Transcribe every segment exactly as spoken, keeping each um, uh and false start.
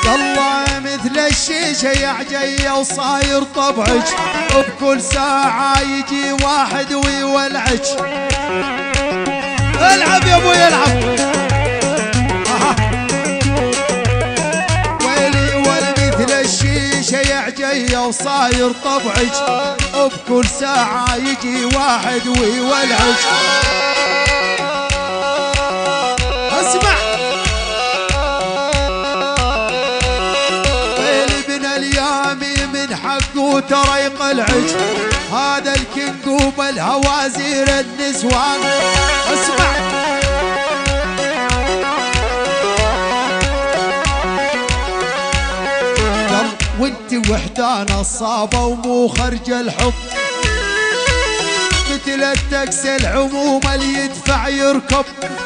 والله مثل الشيشة يا عجية وصاير طبعك، وبكل ساعة يجي واحد ويولعك. العب يا ابوي العب. آه. ويلي ولا مثل الشيشة يا عجية وصاير طبعك، وبكل ساعة يجي واحد ويولعك. اسمع حقه ترى يقلعج، هذا الكنج بالهوازير النسوان. اسمع وانت وحدانة الصابة ومو خرج الحب، مثل التاكس العموم اللي يدفع يركب،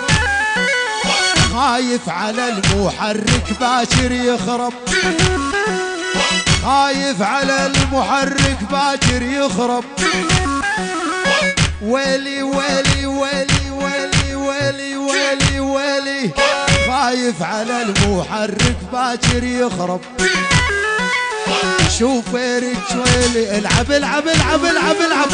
خايف على المحرك باكر يخرب، خايف على المحرك باكر يخرب. ويلي ويلي ويلي ويلي ويلي ويلي ويلي، خايف على المحرك باكر يخرب. شوف ريتش ويلي العب العب العب العب العب.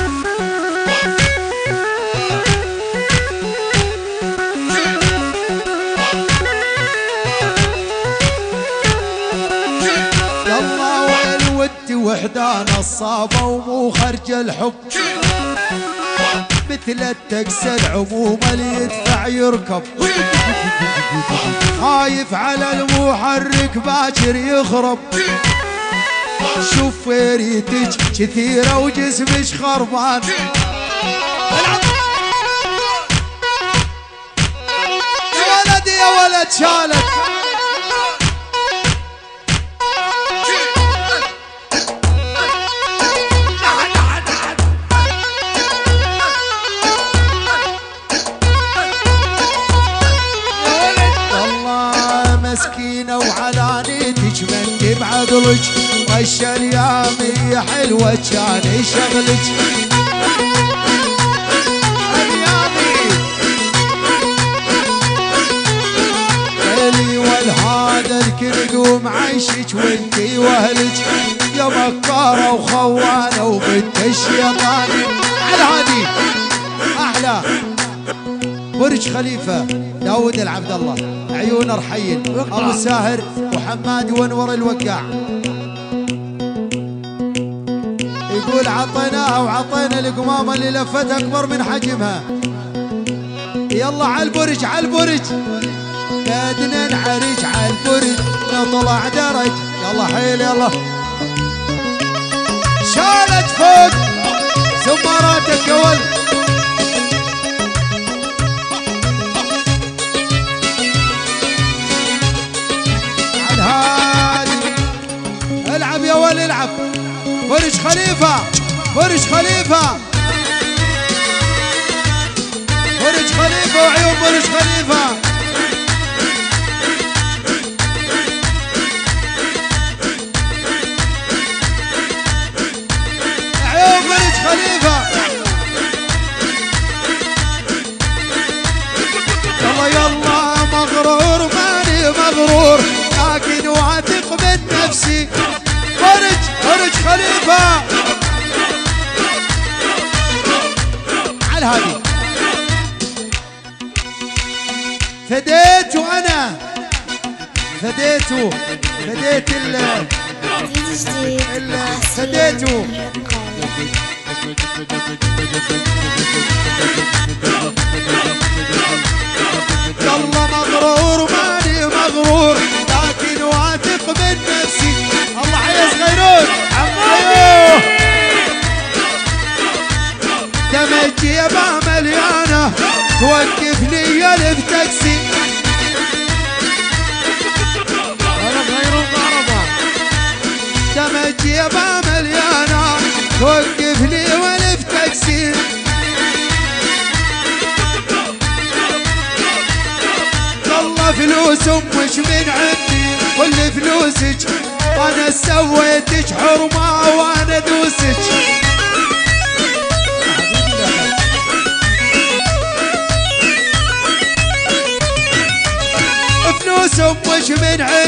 وحدانة الصابة ومو خرج الحب، مثل التاكس العموم اللي يدفع يركب، خايف على المحرك باكر يخرب. شوف ريتك كثيرة وجسمك خربان. يا ولد يا ولد شالك. مسكينة وعلى نيتك مندي بعقلك، وش اليوم يا حلوة كان يشغلك. اليامي ويلي والهذا الكل قوم عيشك وانتي واهلك، يا مكارة وخوانة وبنت الشيطان. على هادي احلى برج خليفة داود العبد الله، عيون رحيل، ابو ساهر وحماد وانور الوقاع. يقول عطيناها وعطينا القمامة اللي لفتها اكبر من حجمها. يلا على البرج على البرج، بدنا نعرج على البرج نطلع درج. يلا حيل يلا. شالت فوق سماراتك يا ولد. العب يا ولد العب. برج خليفة برج خليفة برج خليفة وعيون برج خليفة. عيون برج خليفة. يلا يلا مغرور ماني مغرور، لكن واثق من نفسي. برج برج خليفة على هادي. فديته انا فديته فديت ال ال فديته. يلا مغرور ماني مغرور، لكن واثق من نفسي. الله حي صغيرون عمو دمجي يابا مليانة، توقف لي الف تاكسي. انا غير ضربة دمجي يابا مليانة، توقف لي والف تاكسي. والله فلوس امك من عندي، كل فلوسك وانا سويتك حرمة وانا دوسك. فلوس امك من عندي